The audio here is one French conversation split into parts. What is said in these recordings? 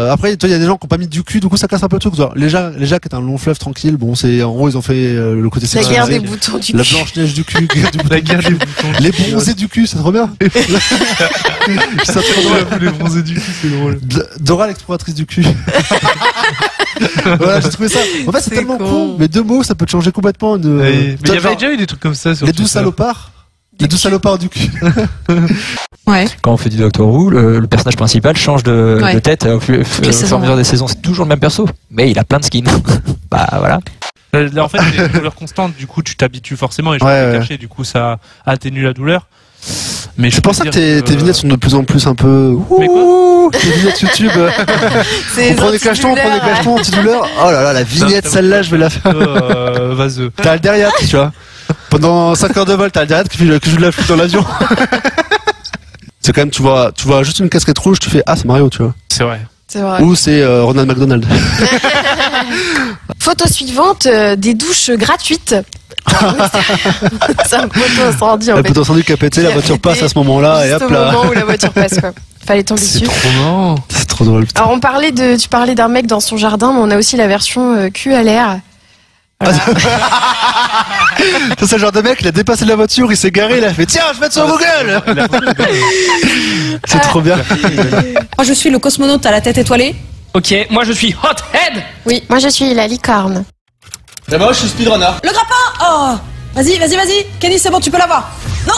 après, toi, il y a des gens qui ont pas mis du cul, du coup, ça casse un peu le truc. Les Jacques est un long fleuve tranquille. Bon, c'est en gros, ils ont fait le côté La sexualisé. guerre des boutons du cul. La Blanche-Neige du cul. La guerre des boutons. Les bronzés du cul, c'est trop bien. C'est trop drôle. Les bronzés du cul, c'est drôle. Dora l'exploratrice du cul. Voilà, j'ai trouvé ça. En fait, c'est tellement con. Mais deux mots, ça peut te changer complètement. Mais il y avait déjà eu des trucs comme ça sur les 12 salopards. Les 12 salopards du cul. Ouais. Quand on fait du Doctor Who, le personnage principal change de tête au fur et à mesure des saisons. C'est toujours le même perso, mais il a plein de skins. Bah voilà. En fait, les douleurs constantes, du coup, tu t'habitues forcément et je peux cacher, du coup, ça atténue la douleur. Mais c'est pour ça que tes vignettes sont de plus en plus un peu. Mais quoi tes vignettes YouTube. On prend des cachetons, anti-douleur. Oh là là, la vignette, celle-là, je vais la faire. Vaseux. T'as le derrière, tu vois. Pendant 5 heures de vol, t'as le derrière que je la flûte dans l'avion. C'est quand même, tu vois juste une casquette rouge, tu fais ah, c'est Mario, tu vois. C'est vrai. C'est vrai. Ou c'est Ronald McDonald. Photo suivante, des douches gratuites. C'est un poteau incendie en fait. Un poteau incendie qui a pété, la voiture passe à ce moment-là et hop Juste là. au moment où la voiture passe quoi. Fallait tomber C'est dessus. trop marrant. C'est trop drôle. Putain. Alors tu parlais d'un mec dans son jardin, mais on a aussi la version cul à l'air. Voilà. Ça, c'est le genre de mec, il a dépassé la voiture, il s'est garé, il a fait tiens, je vais mettre sur Google. C'est trop bien. Moi je suis le cosmonaute à la tête étoilée. Ok, moi je suis Hothead. Oui, moi je suis la licorne. D'abord, je suis speedrunner. Le grappin. Oh. Vas-y. Kenny, c'est bon, tu peux l'avoir. Non.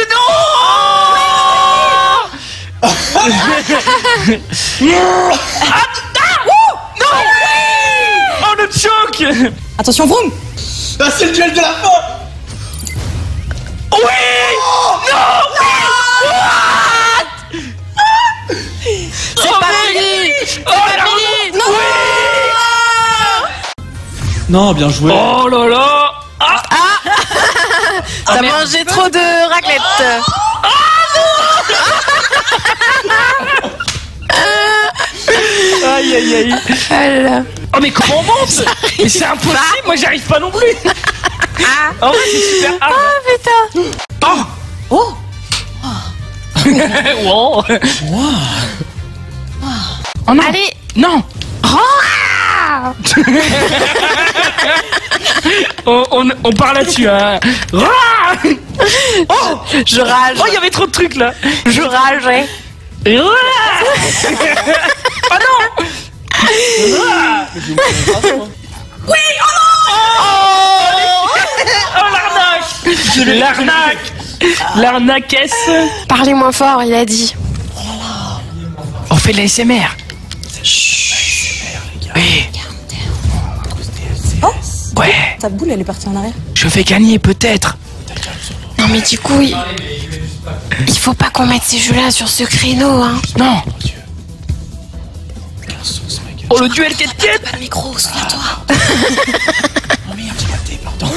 Oh le choc. Attention, vroom. Ah, c'est le duel de la fin. C'est pas fini. C'est pas fini. Non. Non, bien joué. Oh là là. T'as mangé trop de raclette. Aïe aïe aïe. Voilà. Oh mais comment on monte? Mais c'est impossible, moi j'y arrive pas non plus. Oh ouais, c'est super hard. Oh putain. Oh. Wow. Oh non. Allez. Non. On part là-dessus, hein. Oh, Je rage. il y avait trop de trucs là. Je rageais. Et voilà. Oh non. Oh l'arnaque. L'arnaquesse. Parlez moins fort, il a dit. On fait de la SMR. Oui. Oh. Ouais. Ta boule, elle est partie en arrière. Je vais gagner peut-être. Non mais du coup, il faut pas qu'on mette ces jeux-là sur ce créneau, hein. Non. Oh le duel quête. Pas le micro, souviens-toi. Oh merde, j'ai raté, pardon.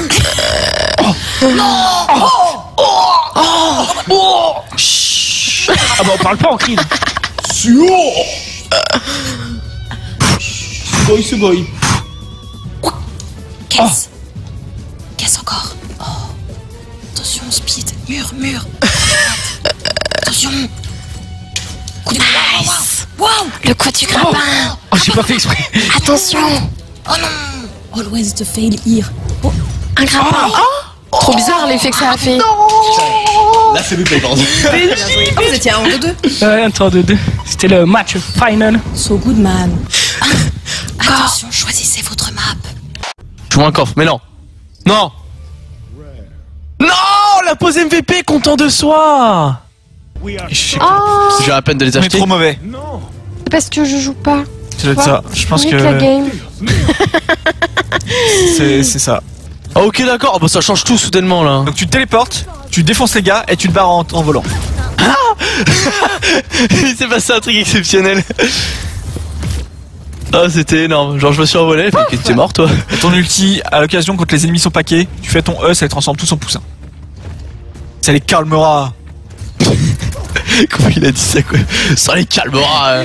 Ah bah on parle pas en cri. C'est boy. Caisse encore. Oh. Attention, speed. Mur. Attention. Coup de Nice. Wow. Le coup du grappin. Oh j'ai pas fait exprès. Attention. Oh non. Always the fail here. Oh. Un grappin. Trop bizarre l'effet que ça a fait. Là, c'est loupé, pardon. Oh, vous étiez à 1 de 2. Ouais, un 3 de 2. C'était le match final. So good man. Attention, choisissez votre map. Je vois un coffre, mais non. Non. La pose MVP, content de soi. Oh, J'ai à peine de les On est acheter. trop mauvais. c'est parce que je joue pas. Ça doit être ça. Je pense Nique la que game. c'est ça. Ah ok d'accord, oh, bah, ça change tout soudainement là. Donc tu te téléportes, tu défonces les gars et tu te barres en volant. Il s'est passé un truc exceptionnel. Ah c'était énorme, genre je me suis envolé, fait que t'es mort toi. Et ton ulti, à l'occasion quand les ennemis sont paqués, tu fais ton E, ça les transforme tous en poussins. Ça les calmera. Comment il a dit ça quoi? Ça les calmera.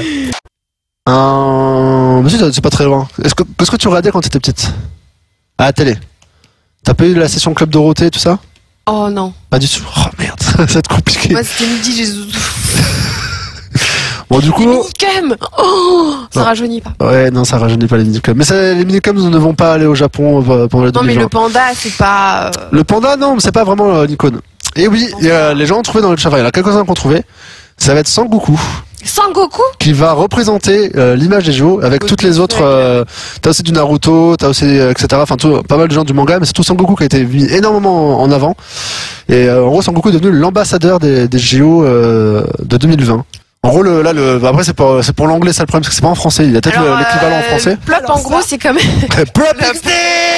Monsieur, c'est pas très loin. Qu'est-ce que tu regardais quand t'étais petite? À la télé. T'as pas eu la session Club Dorothée, tout ça? Oh non. Pas du tout. Oh merde, ça va être compliqué. Moi c'était midi, j'ai zouzou. Bon, du coup. Les minicums. Oh, ça rajeunit pas. Ouais, non, ça rajeunit pas les minicums. Mais les minicums ne vont pas aller au Japon pendant les 2020. Non, mais le panda, c'est pas. Le panda, non, c'est pas vraiment une icône. Et oui, les gens ont trouvé dans le chat. Il y en a quelques-uns qui ont trouvé. Ça va être Sangoku. Sangoku Qui va représenter l'image des JO avec toutes les autres. T'as aussi du Naruto, t'as aussi etc. Enfin, pas mal de gens du manga, mais c'est tout Sangoku qui a été mis énormément en avant. Et en gros, Sangoku est devenu l'ambassadeur des JO de 2020. En gros, après c'est pour l'anglais, ça le problème, parce que c'est pas en français. Il y a peut-être l'équivalent en français. Plop, en gros, c'est comme. Plop XD.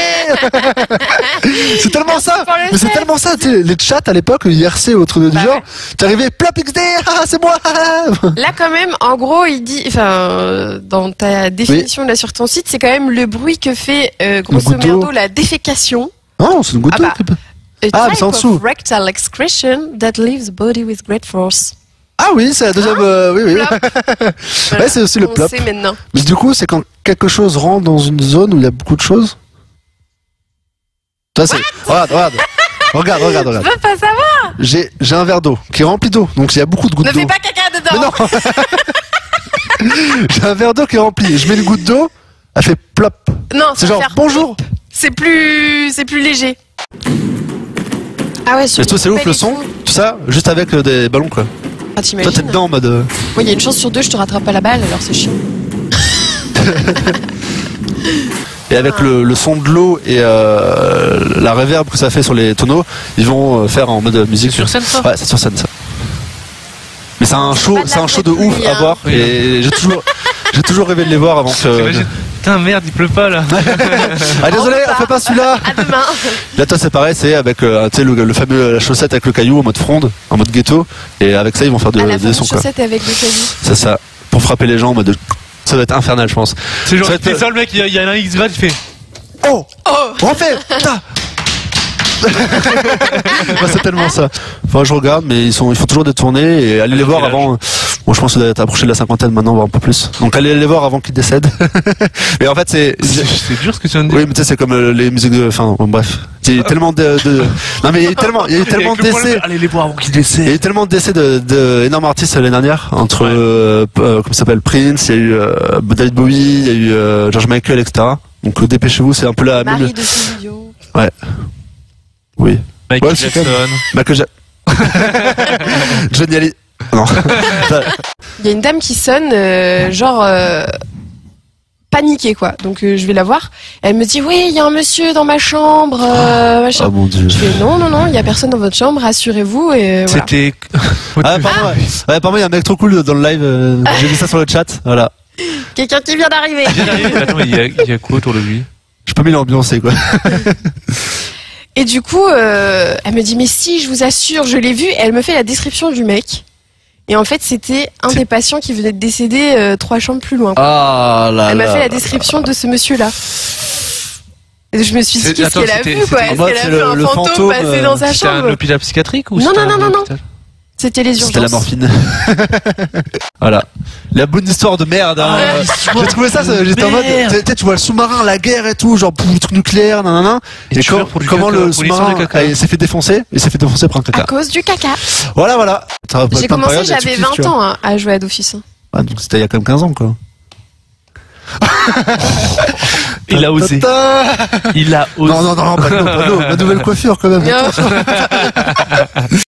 C'est tellement ça. Mais c'est tellement ça. Tu sais, les chats à l'époque, IRC ou truc du genre, t'arrivais Plop XD, c'est moi. Là, quand même, en gros, il dit, enfin, dans ta définition là sur ton site, c'est quand même le bruit que fait grosso merdo la défécation. Non, c'est une goutte d'eau. A type of rectal excretion that leaves the body with great force. Ah oui, c'est la deuxième. Oui. Ouais, c'est aussi le plop. On sait maintenant. Mais du coup, c'est quand quelque chose rentre dans une zone où il y a beaucoup de choses. Ça c'est. Regarde. Je veux pas savoir. J'ai un verre d'eau qui est rempli d'eau, donc il y a beaucoup de gouttes d'eau. Ne fais pas caca dedans. Mais non. J'ai un verre d'eau qui est rempli. Je mets une goutte d'eau, elle fait plop. Non, c'est genre bonjour. C'est plus léger. Ah ouais. Et toi, c'est ouf le son. Tout ça, juste avec des ballons quoi. Ah, t'imagines. Toi, t'es dedans en mode. Oui, il y a une chance sur 2, je te rattrape pas la balle, alors c'est chiant. Et avec le son de l'eau et la reverb que ça fait sur les tonneaux, ils vont faire en mode musique. Sur scène, ça? Ouais, c'est sur scène ça. Mais c'est un show de ouf à voir. Oui. Et j'ai toujours rêvé de les voir avant que. Putain, merde, il pleut pas là. Ah, désolé, on fait pas celui-là. À demain. Là, toi, c'est pareil, c'est avec tu sais, le fameux la chaussette avec le caillou en mode fronde, en mode ghetto. Et avec ça, ils vont faire des sons quoi. Chaussette avec le caillou. C'est ça. Pour frapper les gens en mode. Ça va être infernal, je pense. C'est genre, c'est ça le mec, il y a un X-Grade, il fait. Oh refais. Putain. C'est tellement ça. Enfin, je regarde, mais ils font toujours des tournées et allez les voir avant. Bon, je pense que vous êtes approché de la cinquantaine maintenant, voire un peu plus. Donc allez les voir avant qu'ils décèdent. Mais en fait, c'est dur ce que tu viens de dire. Oui, mais tu sais, c'est comme les musiques de. Enfin, bref. Il y a eu tellement non, mais il y a eu tellement de décès. Allez les voir avant qu'ils décèdent. Il y a eu tellement de décès d'énormes artistes l'année dernière. Entre, comment s'appelle, Prince, il y a eu David Bowie, il y a eu George Michael, etc. Donc dépêchez-vous, c'est un peu la Marie de Studio. Ouais. Oui. Michael Jackson. Michael Johnny Hallyday. Non. Il y a une dame qui sonne, paniquée quoi. Donc je vais la voir. Elle me dit oui, il y a un monsieur dans ma chambre. Machin. Oh mon dieu. Je fais non, il y a personne dans votre chambre, rassurez-vous. Et voilà. C'était. Apparemment, il y a un mec trop cool dans le live. J'ai vu ça sur le chat. Voilà. Quelqu'un qui vient d'arriver. Attends, il y a quoi autour de lui? J'ai pas mis l'ambiance quoi. Et du coup, elle me dit mais si, je vous assure, je l'ai vu. Et elle me fait la description du mec. Et en fait, c'était un des patients qui venait de décéder 3 chambres plus loin. Ah là. Elle m'a fait la description de ce monsieur-là. Et je me suis dit qu'est-ce qu'elle a vu quoi? Est-ce qu'elle a vu un fantôme passer dans sa chambre? C'était un hôpital psychiatrique ou non. C'était les urgences. C'était la morphine. Voilà. La bonne histoire de merde. Hein. J'ai trouvé ça, j'étais en mode, tu vois le sous-marin, la guerre et tout, genre le truc nucléaire, nanana. Et comment le sous-marin s'est fait défoncer? Il s'est fait défoncer par un caca. À cause du caca. Voilà. J'ai commencé, j'avais 20 ans à jouer à Dofus. Ah, donc c'était il y a quand même 15 ans, quoi. Il a osé. Il a osé. Non, pas de ma nouvelle coiffure quand même.